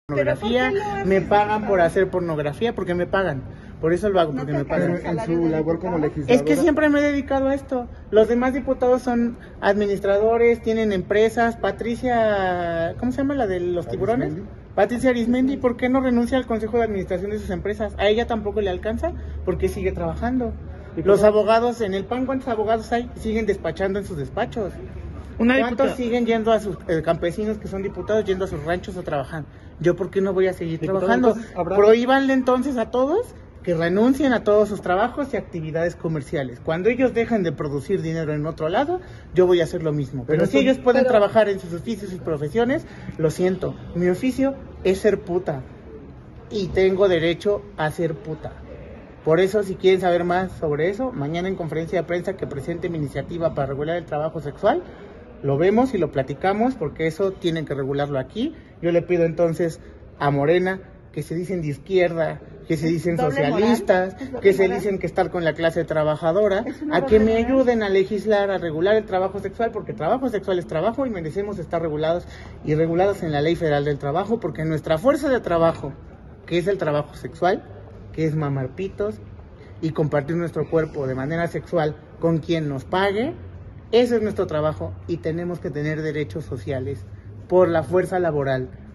pornografía, me pagan por hacer pornografía, porque me pagan. Por eso lo hago, porque me pagan. En su labor como legisladora. Es que siempre me he dedicado a esto. Los demás diputados son administradores, tienen empresas. Patricia, ¿cómo se llama la de los tiburones? Patricia Arismendi, ¿por qué no renuncia al consejo de administración de sus empresas? A ella tampoco le alcanza, porque sigue trabajando. Los abogados en el PAN, ¿cuántos abogados hay? Siguen despachando en sus despachos. ¿Cuántos siguen yendo a sus campesinos que son diputados, yendo a sus ranchos a trabajar? ¿Yo por qué no voy a seguir trabajando? Prohíbanle entonces a todos que renuncien a todos sus trabajos y actividades comerciales. Cuando ellos dejen de producir dinero en otro lado, yo voy a hacer lo mismo. Pero si ellos pueden trabajar en sus oficios y profesiones, lo siento. Mi oficio es ser puta. Y tengo derecho a ser puta. Por eso, si quieren saber más sobre eso, mañana en conferencia de prensa que presente mi iniciativa para regular el trabajo sexual, lo vemos y lo platicamos, porque eso tienen que regularlo aquí. Yo le pido entonces a Morena, que se dicen de izquierda, que se dicen socialistas, que se dicen que están con la clase trabajadora, a que me ayuden a legislar, a regular el trabajo sexual, porque trabajo sexual es trabajo y merecemos estar regulados y regulados en la Ley Federal del Trabajo, porque nuestra fuerza de trabajo, que es el trabajo sexual, que es mamar pitos y compartir nuestro cuerpo de manera sexual con quien nos pague, ese es nuestro trabajo y tenemos que tener derechos sociales por la fuerza laboral.